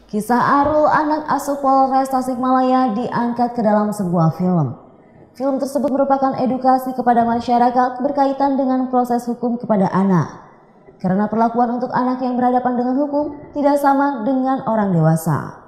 Kisah Arul, anak asuh Polres Tasikmalaya, diangkat ke dalam sebuah film. Film tersebut merupakan edukasi kepada masyarakat berkaitan dengan proses hukum kepada anak. Karena perlakuan untuk anak yang berhadapan dengan hukum tidak sama dengan orang dewasa.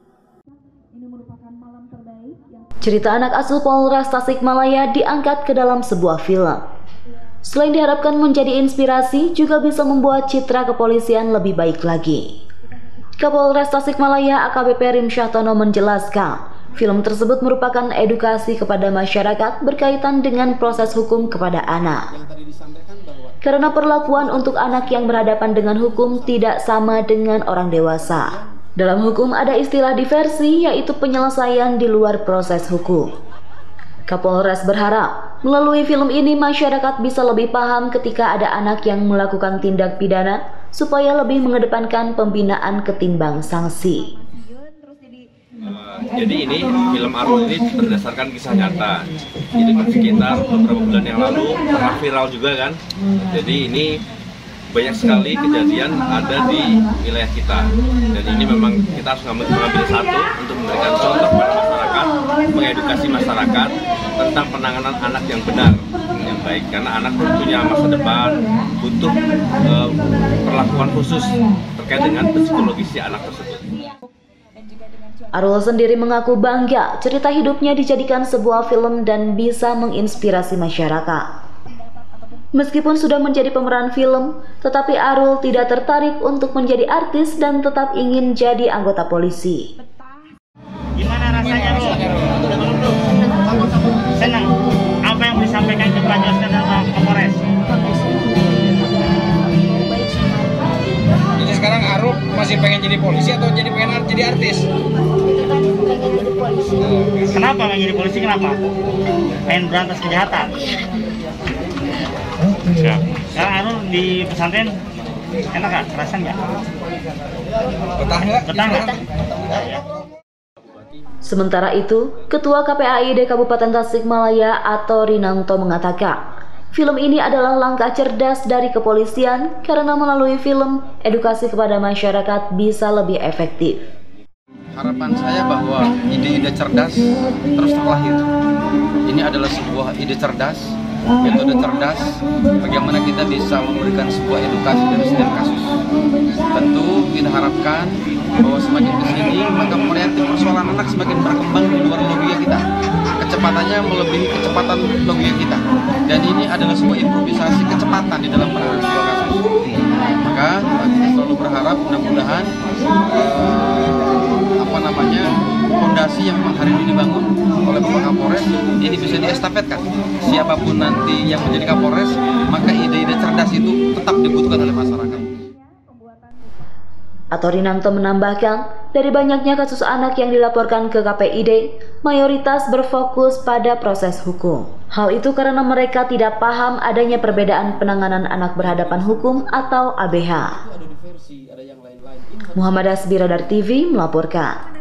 Cerita anak asuh Polres Tasikmalaya diangkat ke dalam sebuah film. Selain diharapkan menjadi inspirasi, juga bisa membuat citra kepolisian lebih baik lagi. Kapolres Tasikmalaya AKBP Rim Syahtono menjelaskan, film tersebut merupakan edukasi kepada masyarakat berkaitan dengan proses hukum kepada anak. Karena perlakuan untuk anak yang berhadapan dengan hukum tidak sama dengan orang dewasa. Dalam hukum ada istilah diversi, yaitu penyelesaian di luar proses hukum. Kapolres berharap melalui film ini masyarakat bisa lebih paham ketika ada anak yang melakukan tindak pidana supaya lebih mengedepankan pembinaan ketimbang sanksi. Jadi ini film Arul ini berdasarkan kisah nyata. Jadi sekitar beberapa bulan yang lalu pernah viral juga kan. Jadi ini banyak sekali kejadian ada di wilayah kita. Dan ini memang kita harus mengambil satu untuk memberikan contoh kepada masyarakat, mengedukasi masyarakat tentang penanganan anak yang benar, yang baik. Karena anak punya masa depan, butuh perlakuan khusus terkait dengan psikologis si anak tersebut. Arul sendiri mengaku bangga cerita hidupnya dijadikan sebuah film dan bisa menginspirasi masyarakat. Meskipun sudah menjadi pemeran film, tetapi Arul tidak tertarik untuk menjadi artis dan tetap ingin jadi anggota polisi. Gimana rasanya, Arul? Senang. Apa yang disampaikan ke Pak Joskan dan Pak Kapolres? Jadi sekarang Arul masih pengen jadi polisi atau pengen jadi artis? Kenapa pengen jadi polisi? Kenapa? Pengen berantas kejahatan. Sekarang Arul di pesantren enak gak? Kerasan gak? Betah nggak? Betah nggak? Sementara itu, Ketua KPAID Kabupaten Tasikmalaya atau Rinanto mengatakan, film ini adalah langkah cerdas dari kepolisian karena melalui film, edukasi kepada masyarakat bisa lebih efektif. Harapan saya bahwa ide-ide cerdas terus terlahir. Ini adalah sebuah ide cerdas, metode cerdas, bagaimana kita bisa memberikan sebuah edukasi dari setiap kasus. Tentu kita harapkan bahwa semakin kesini maka variatif persoalan anak semakin berkembang di luar logika kita. Kecepatannya melebihi kecepatan logika kita. Dan ini adalah sebuah improvisasi kecepatan di dalam penanganan sebuah kasus. Maka kita selalu berharap mudah-mudahan fondasi yang hari ini dibangun oleh Bapak Kapolres ini bisa diestafetkan. Siapapun nanti yang menjadi Kapolres, maka ide-ide cerdas itu tetap dibutuhkan oleh masyarakat. Atau Rinanto menambahkan, dari banyaknya kasus anak yang dilaporkan ke KPID, mayoritas berfokus pada proses hukum. Hal itu karena mereka tidak paham adanya perbedaan penanganan anak berhadapan hukum atau ABH. Muhammad Asbira dari TV melaporkan.